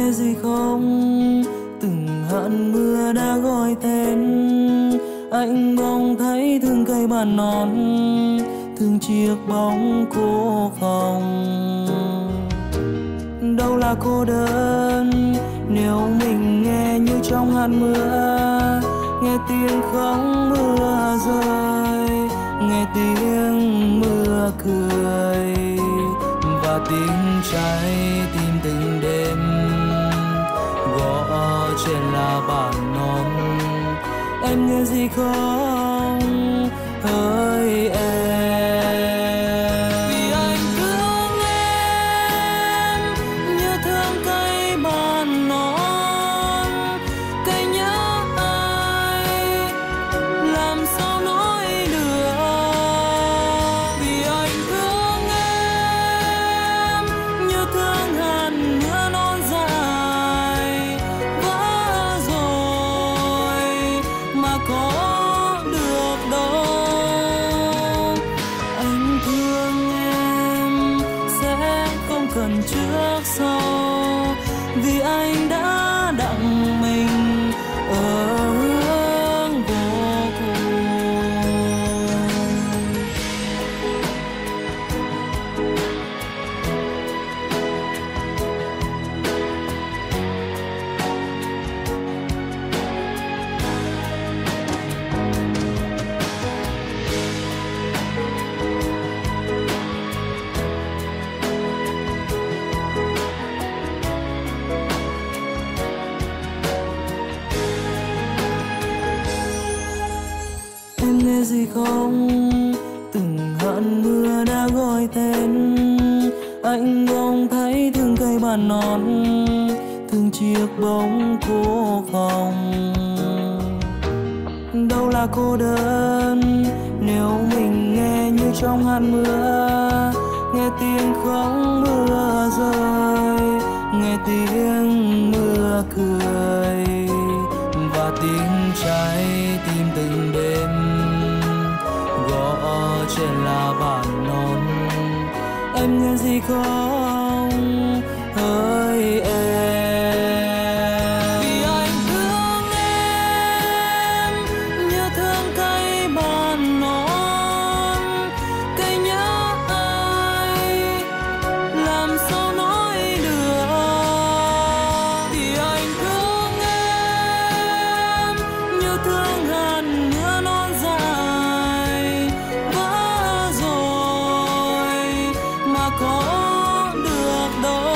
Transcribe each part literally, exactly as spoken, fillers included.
nghe gì không? Từng hạt mưa đã gọi tên anh, bỗng thấy thương cây bàn non, thương chiếc bóng cô phòng. Đâu là cô đơn nếu mình nghe như trong hạt mưa, nghe tiếng khóc mưa rơi, nghe tiếng mưa cười và tiếng trái tim từng đêm gõ trên là bàn non. Em nghe gì không hỡi em? Vì anh thương em như thương cây bàn non, cây nhớ ai làm sao nói được. Vì anh thương em như thương hạt mưa non dài vỡ rồi mà có được đâu. Anh thương em sẽ không cần trước sau, vì anh đã đặng mình ở hướng vô cùng. Em nghe gì không? Từng hạt mưa đã gọi tên anh, bỗng thấy thương cây bàn non, thương chiếc bóng cô phòng. Đâu là cô đơn nếu mình nghe như trong hạt mưa, nghe tiếng khóc mưa rơi, nghe tiếng mưa cười và tiếng trái tim từng đêm gõ trên là bàn non. Em nghe gì không hỡi em? Vì anh thương em như thương cây bàn non, cây nhớ ai làm sao nói được. Vì anh thương em như thương hạt mưa non dài vỡ rồi mà có được đâu.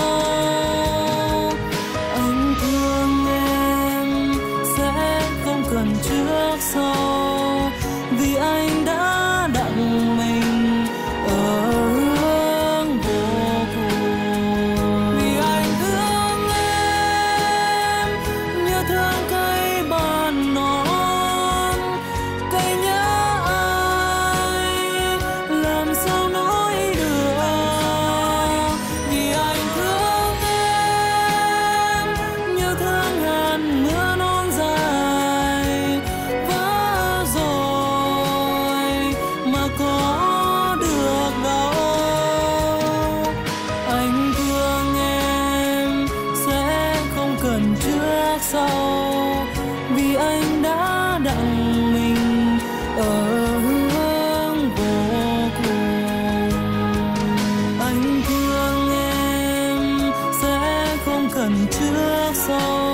Anh thương em sẽ không cần trước sau, vì anh đã đặng mình ở hướng vô cùng. Vì anh thương em như thương cây bàn non, cây nhớ ai làm sao nói được. Vì anh thương em như thương hạt mưa non dài vỡ rồi mà có được đâu. Anh thương em sẽ không cần trước sau, vì anh đã đặng mình ở hướng vô cùng. Anh thương em sẽ không cần trước sau,